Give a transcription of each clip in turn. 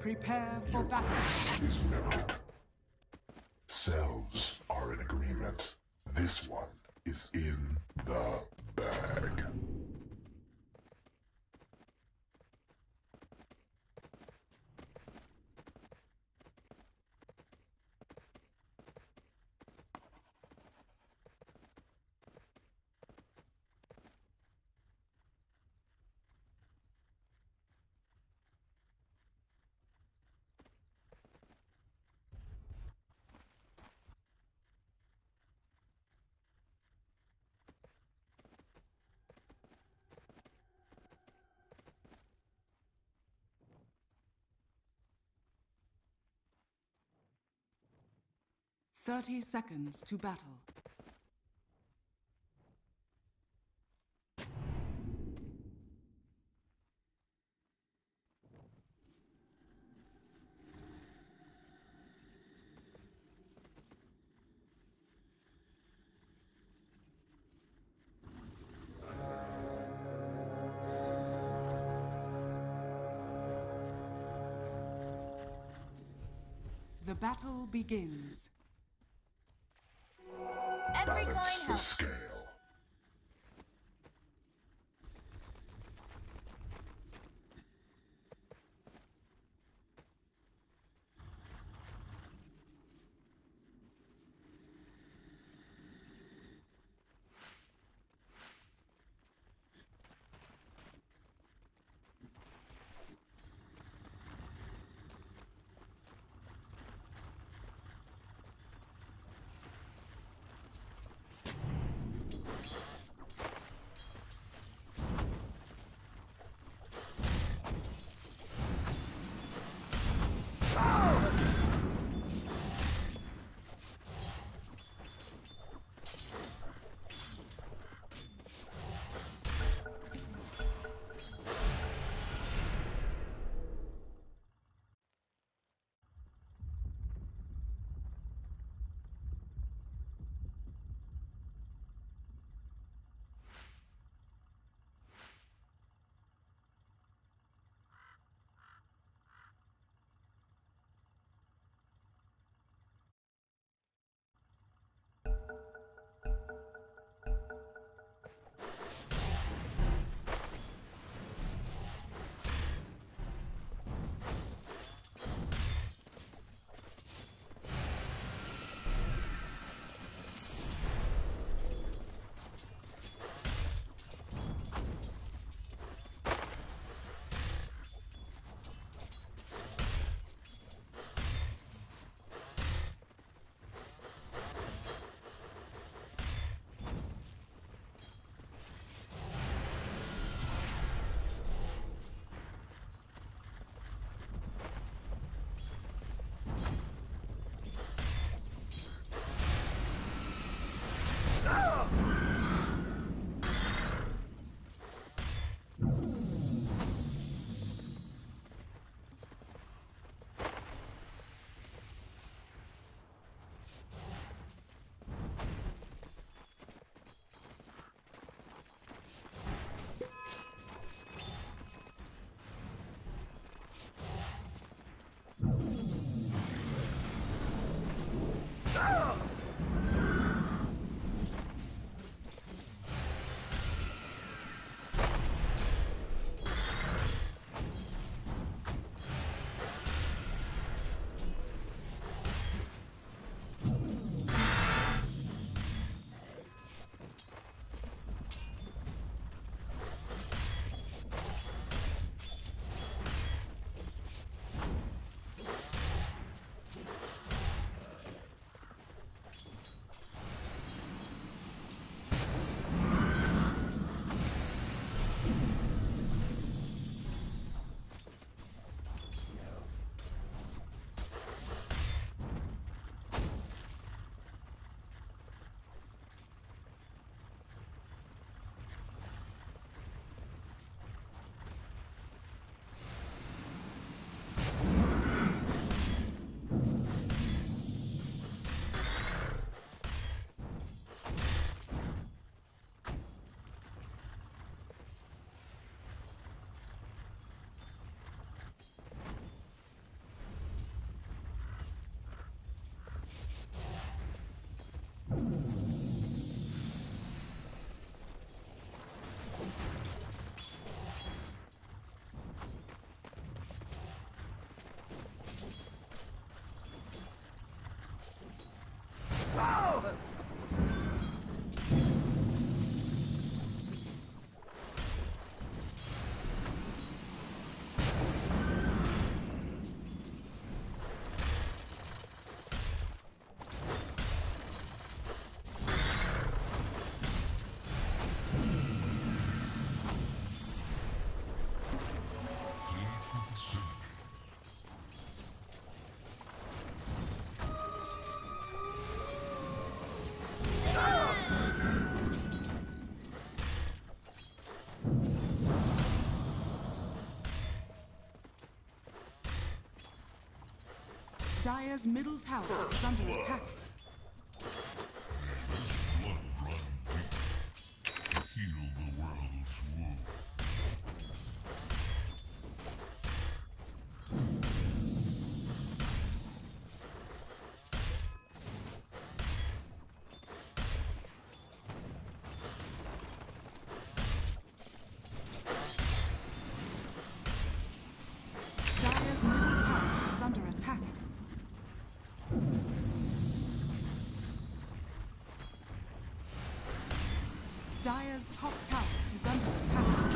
Prepare for battle. Is noted. Selves are in agreement. This one is in the bag. Thirty seconds to battle. The battle begins. Every Balance coin the helps. scale. Dire's middle tower is under attack. Heal the world's wound. Dire's middle tower is under attack. Dire's top tower is under attack.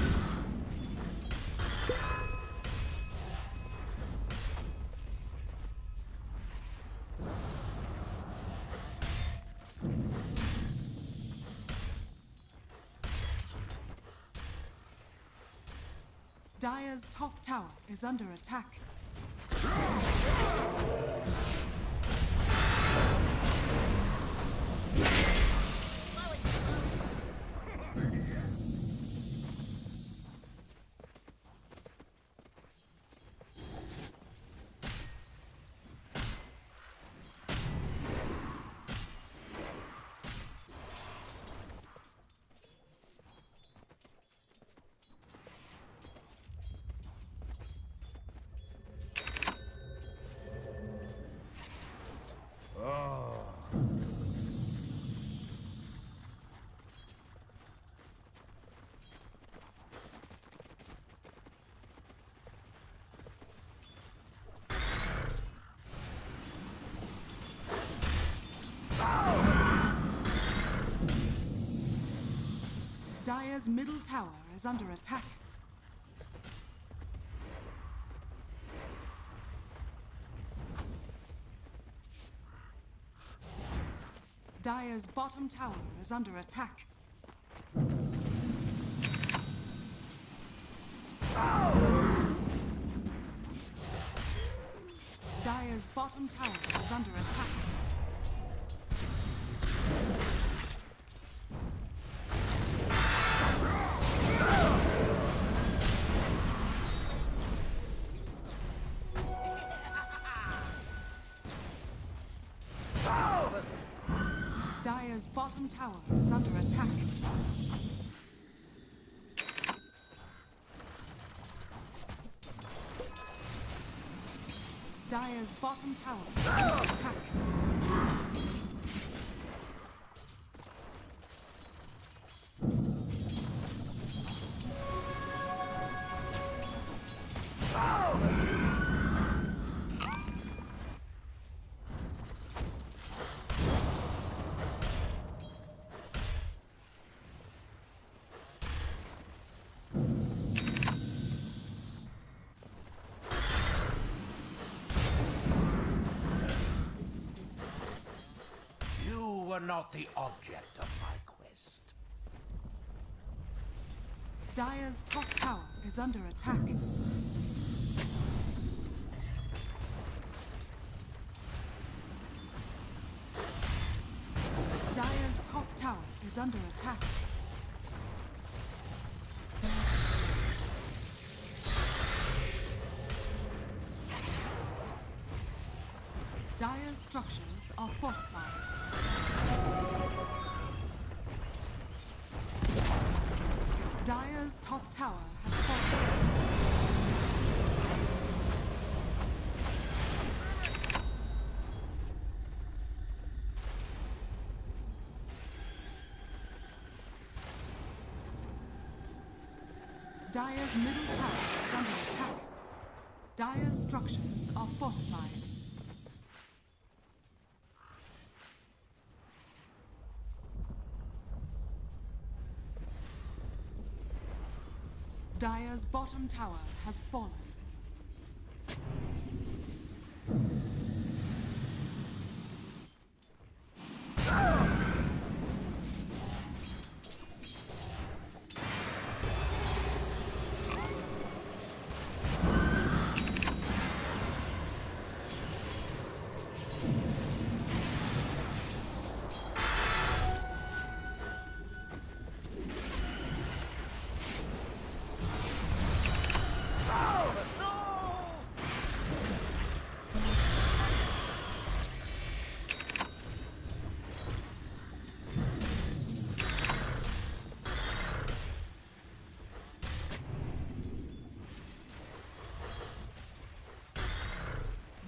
Dire's top tower is under attack. Dire's middle tower is under attack. Dire's bottom tower is under attack. Dire's bottom tower is under attack. Dire's bottom tower is under attack. Dire's bottom tower is under attack. Not the object of my quest. Dire's top tower is under attack. Dire's top tower is under attack. Dire's structures are fortified. Dire's top tower has fallen. Dire's middle tower is under attack. Dire's structures are fortified. Dire's bottom tower has fallen.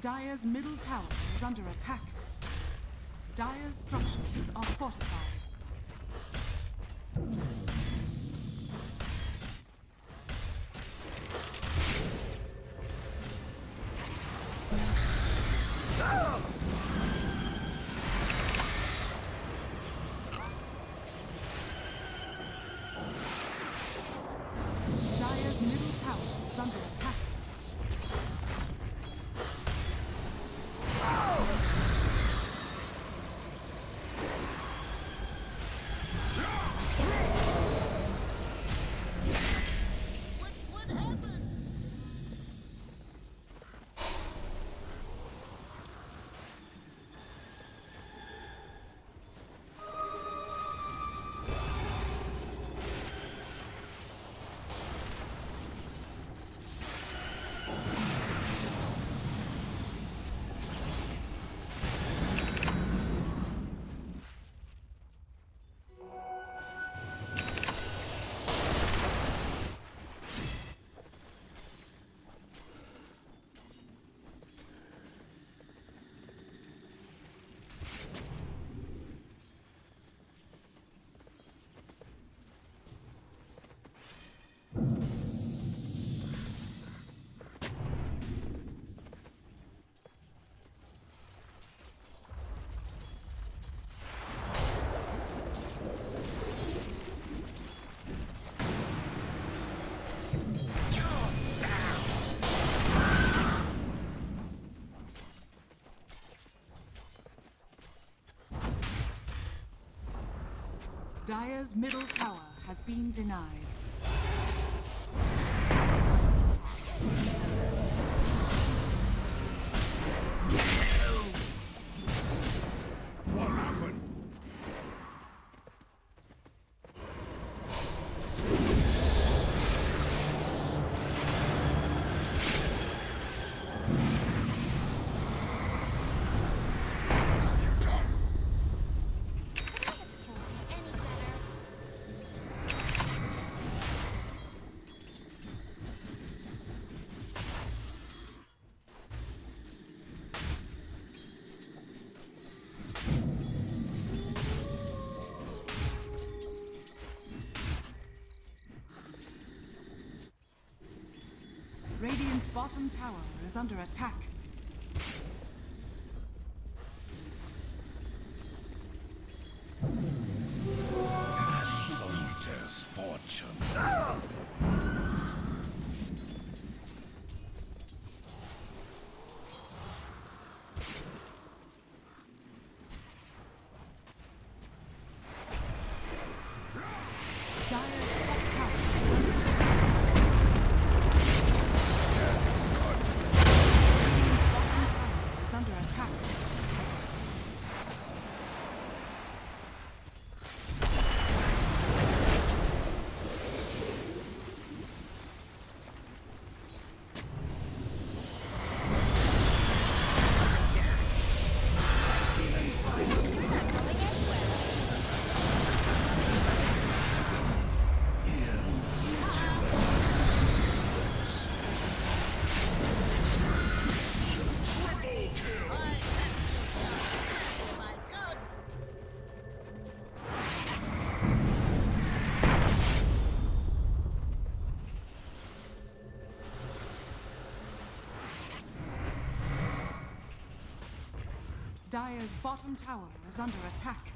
Dire's middle tower is under attack. Dire's structures are fortified. Dire's middle tower is under attack. What happened? Dire's middle tower has been denied. What happened? Any better? Radiant's bottom tower is under attack. Absolute fortune. Dire's top tower is under attack. Radiant's bottom tower is under attack. My God! Dire's bottom tower is under attack.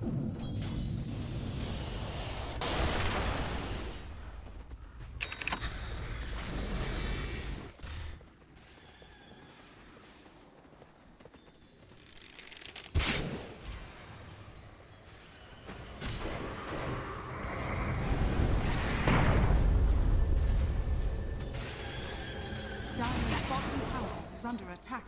Dire's bottom tower is under attack.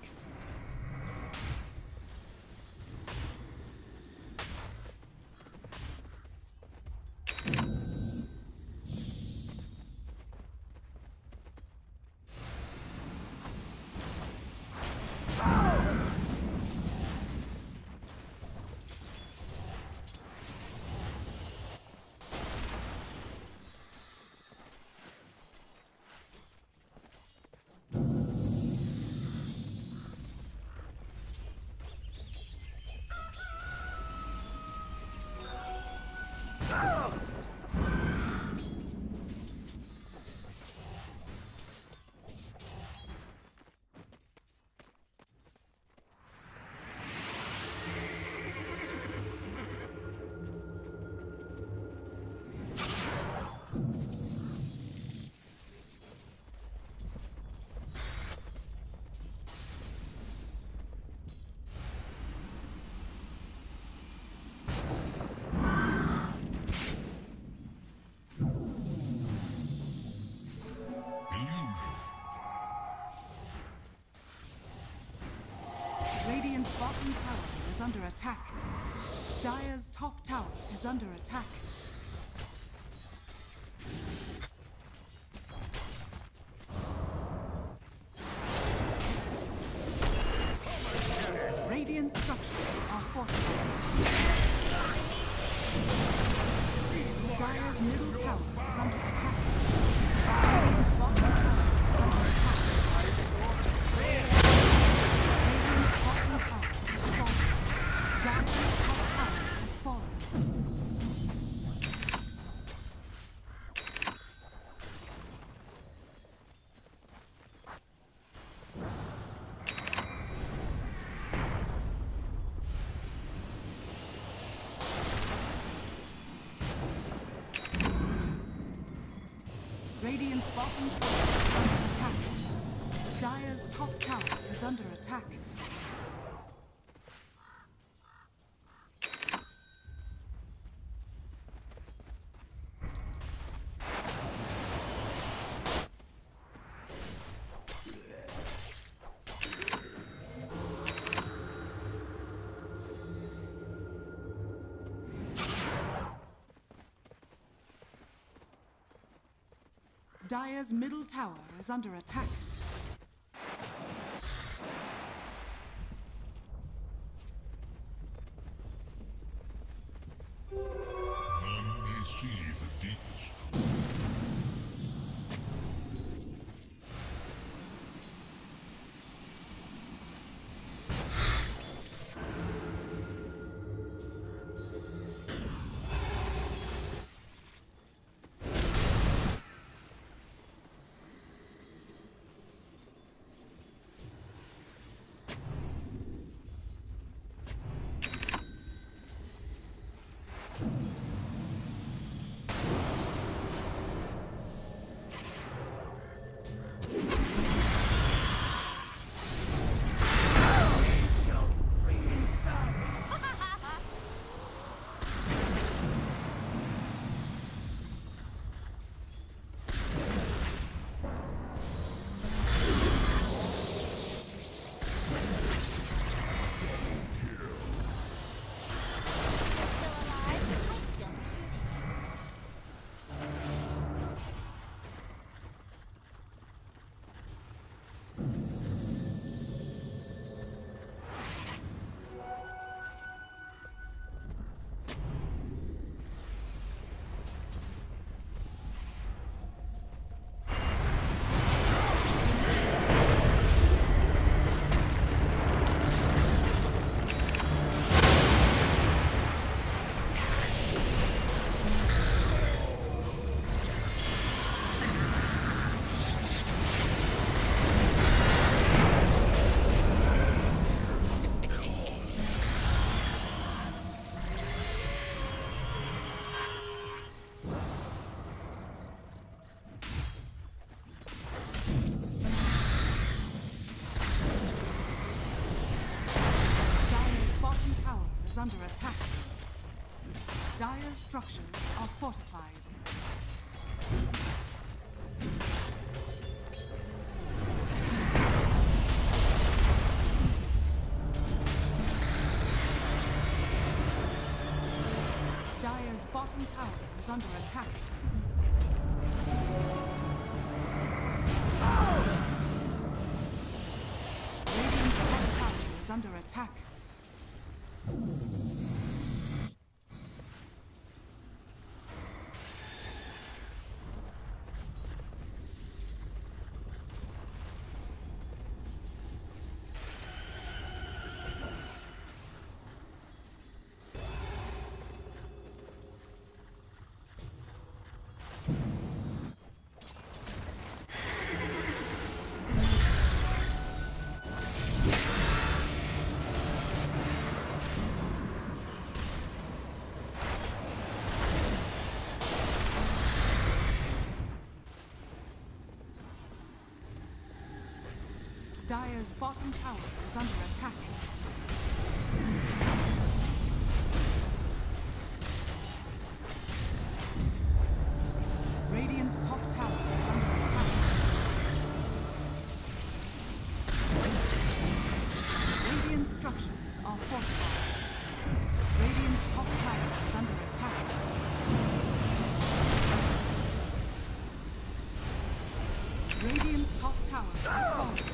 Radiant's bottom tower is under attack. Dire's top tower is under attack. Radiant structures are fortified. Dire's middle tower is under attack. Radiant's bottom tower is under attack. Radiant's bottom tower is falling. Dire's top tower is falling. Radiant's bottom tower is under attack. Dire's top tower is under attack. Dire's middle tower is under attack. None may see the deepest. under attack. Dire's structures are fortified. Dire's bottom tower is under attack. Radiant's top tower is under attack. Dire's bottom tower is under attack. Radiant's top tower is under attack. Radiant's structures are fortified. Radiant's top tower is under attack. Radiant's top tower is falling.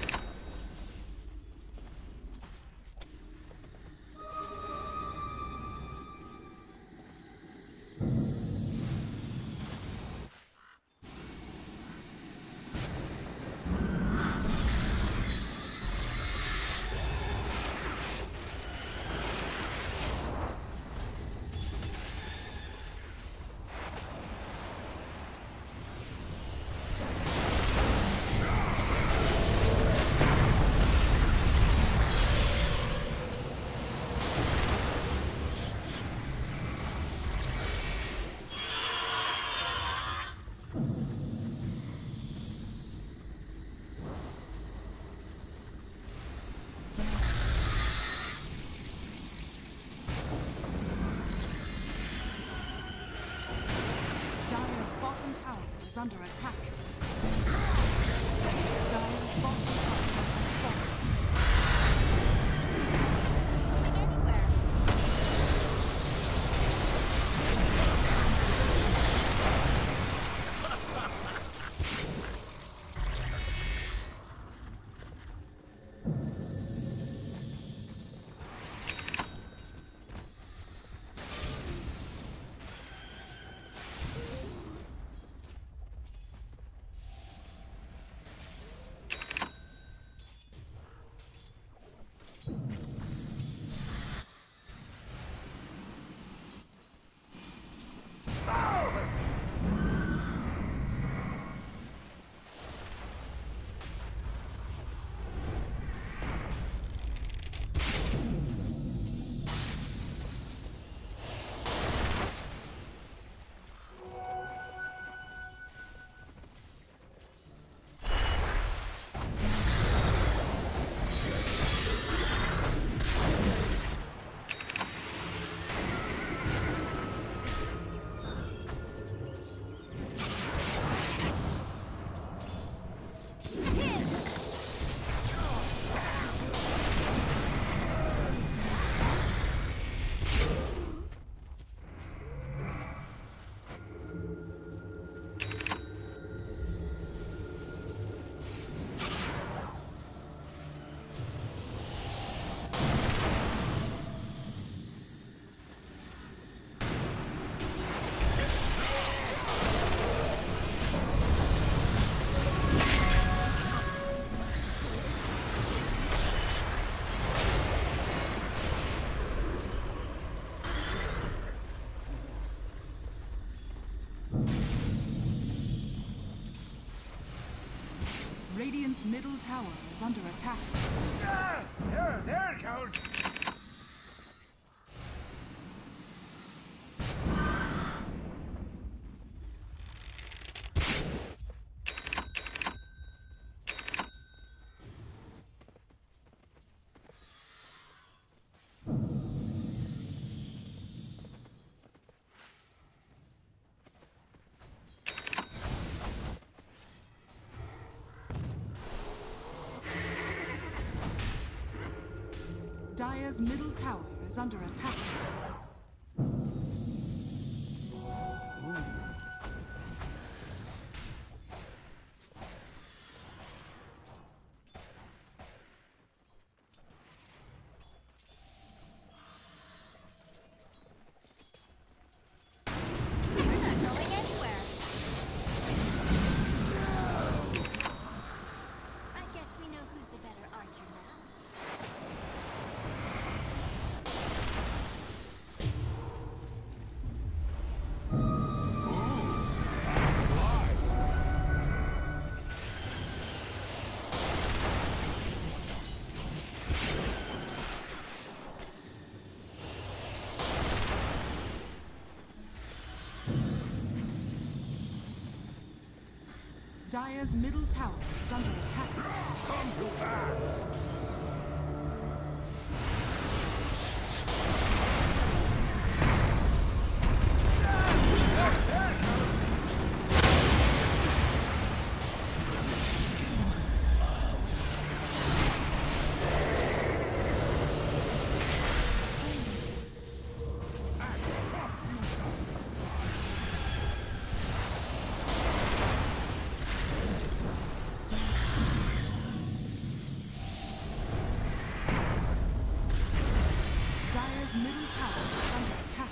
Under attack. Dire's bottom tower has fallen. Going anywhere. Radiant's middle tower is under attack. There it goes. Dire's middle tower is under attack. We're not going anywhere. I guess we know who's the better archer now. Dire's middle tower is under attack. Come to pass! Dire's middle tower is under attack.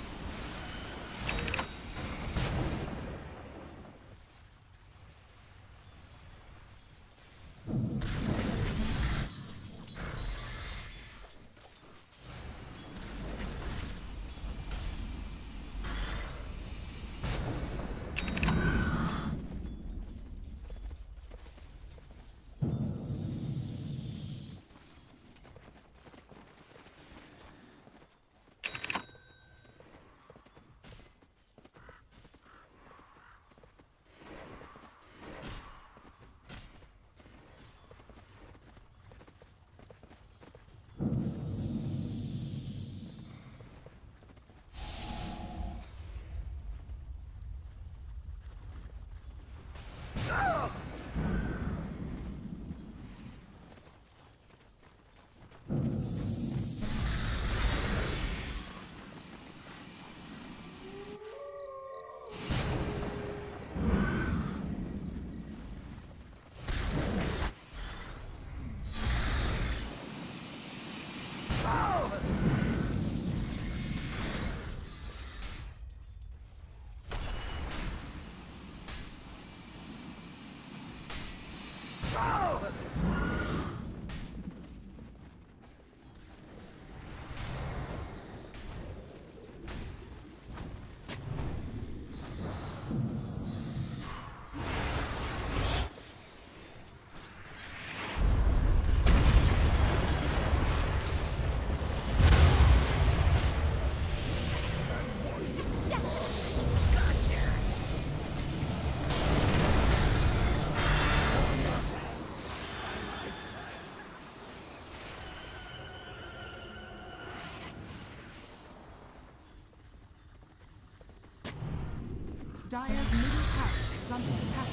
Dire's middle tower is under attack.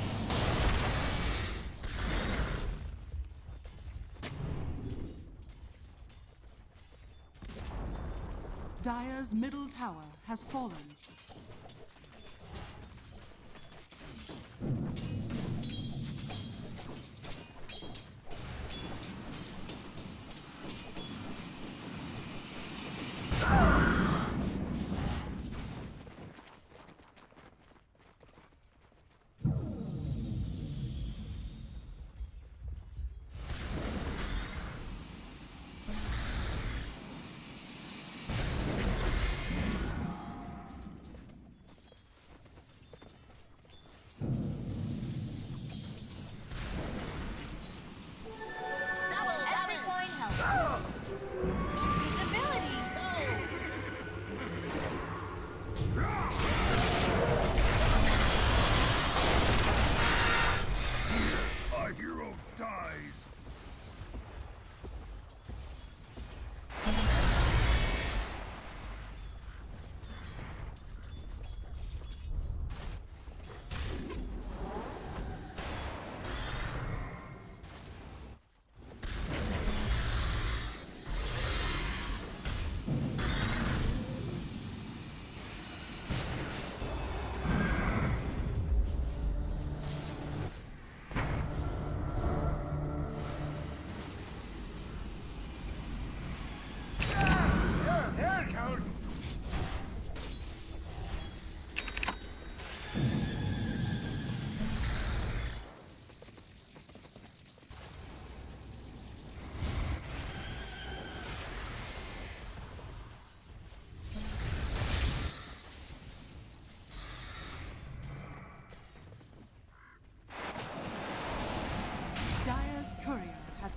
Dire's middle tower has fallen.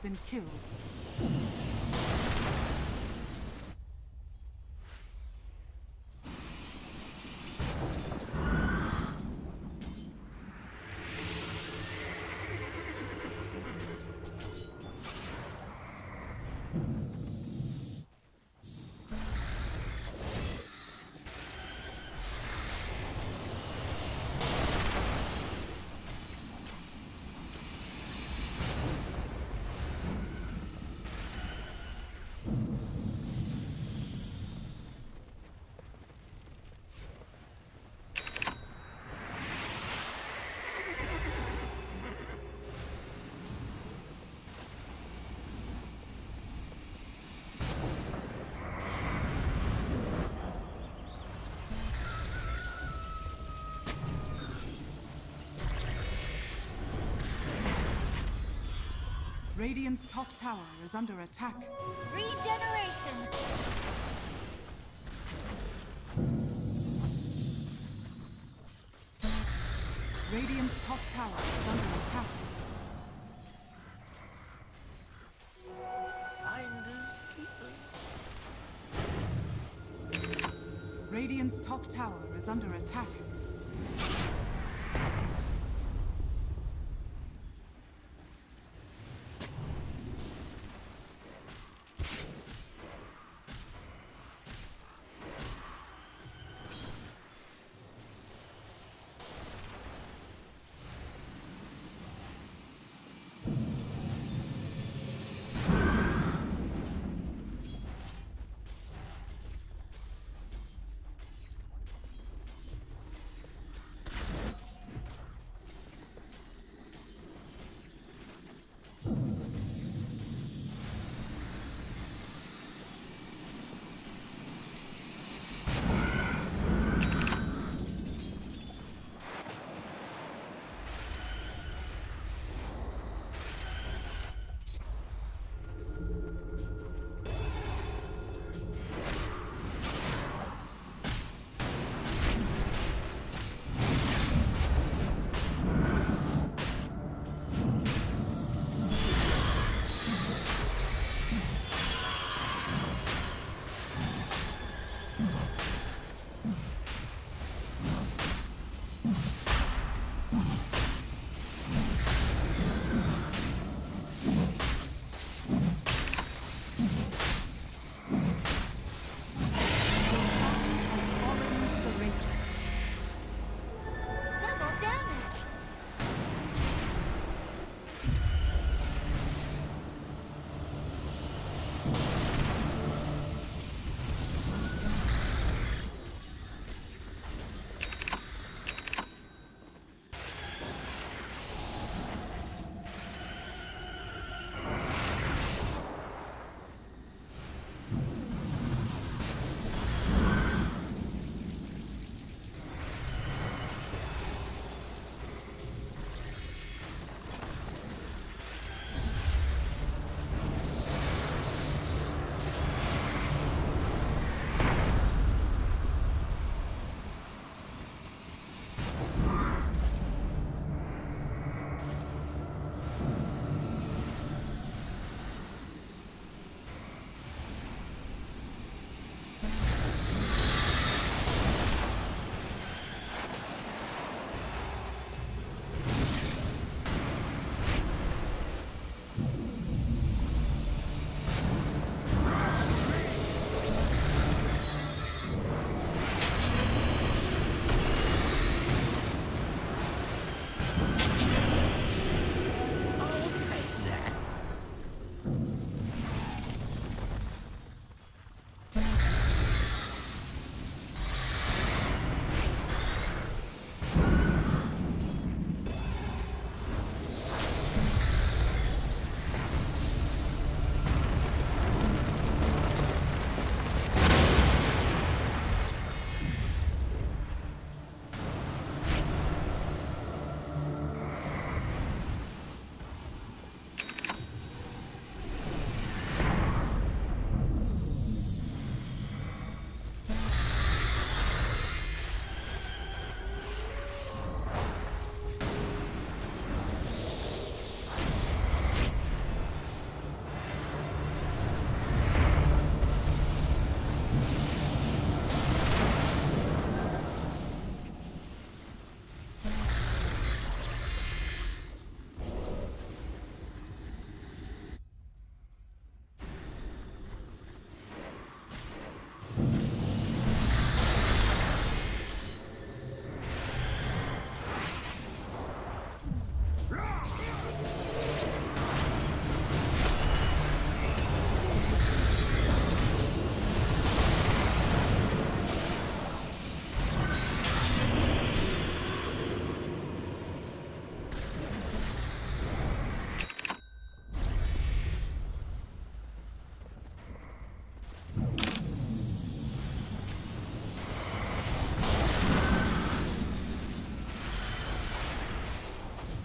been killed. Radiant's top tower is under attack. Regeneration! Radiant's top tower is under attack. Radiant's top tower is under attack.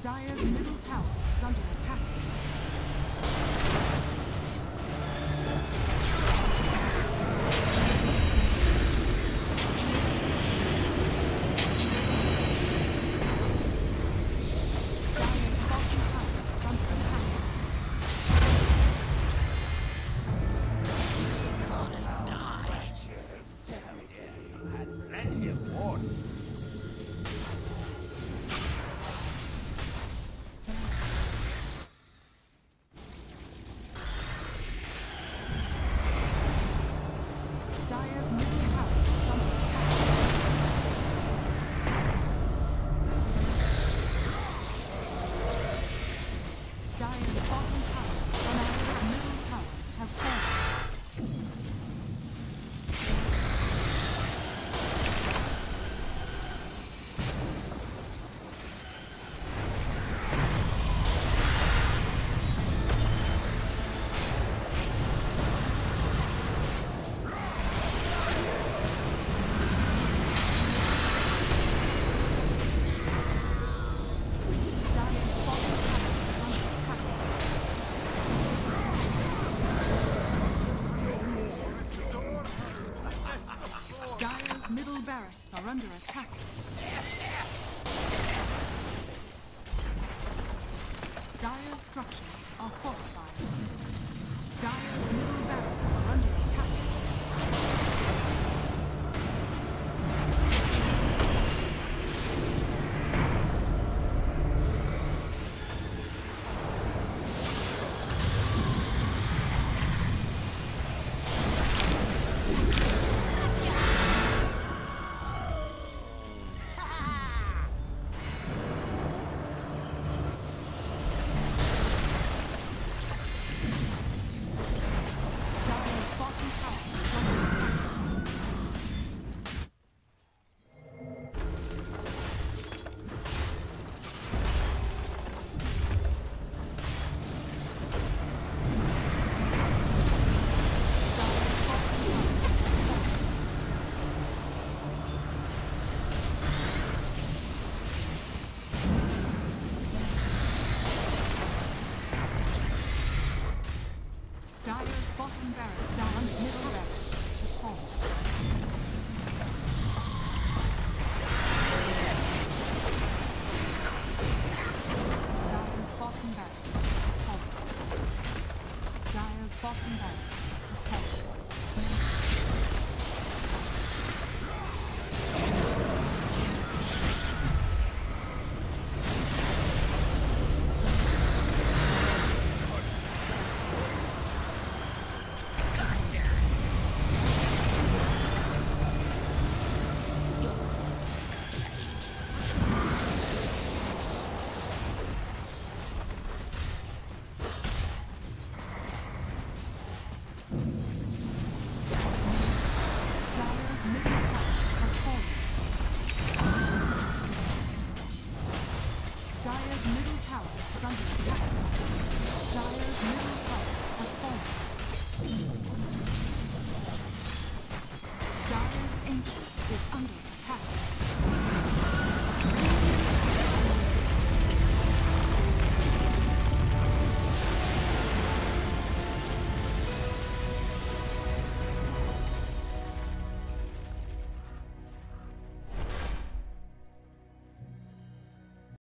Dire's middle tower is under attack. Dire's bottom tower is under attack. Plenty of water. Dire's middle tower is under attack. Dire's bottom tower, Dire's middle tower has fallen. Dire's bottom tower is under attack. Dire's middle barracks are under attack. Dire's structures are fortified. Dire's middle barracks are under attack. Dire's bottom tower is under attack. Dire's bottom tower is fallen. Dire's bottom barracks, Dire's middle barracks has fallen. Dire's bottom barracks has fallen. Dire's bottom barracks has fallen. Dire's middle tower has fallen. Dire's middle tower is under attack. Dire's middle tower has fallen.